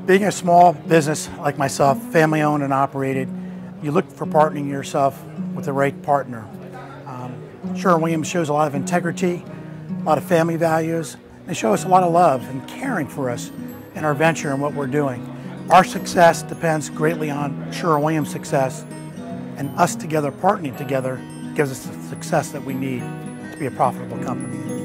Being a small business like myself, family owned and operated, you look for partnering yourself with the right partner. Sherwin-Williams shows a lot of integrity, a lot of family values. They show us a lot of love and caring for us in our venture and what we're doing. Our success depends greatly on Sherwin-Williams' success, and us together, partnering together, gives us the success that we need to be a profitable company.